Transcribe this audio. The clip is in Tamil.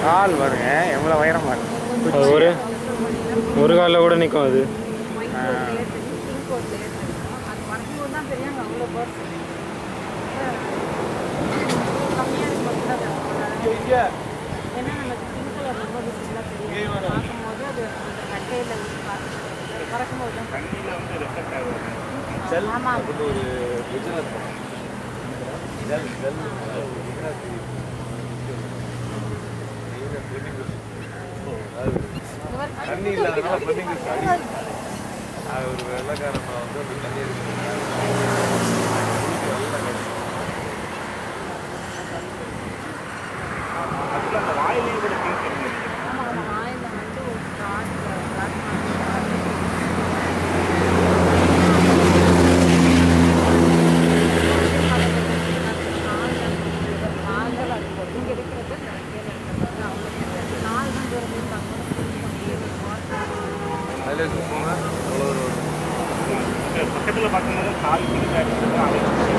கால் பாருங்க எவ்வளோ உயரமாக இருக்கு. ஒரு காலில் கூட நிற்கும் அது. தண்ணி இல்லாதனால பிளம்பிங் ஒரு வெள்ளக்காரன் வந்து அப்படி தண்ணி இருக்கு. அந்த வாயிலே கூட பக்கத்தில் பார்க்கும்போது கால்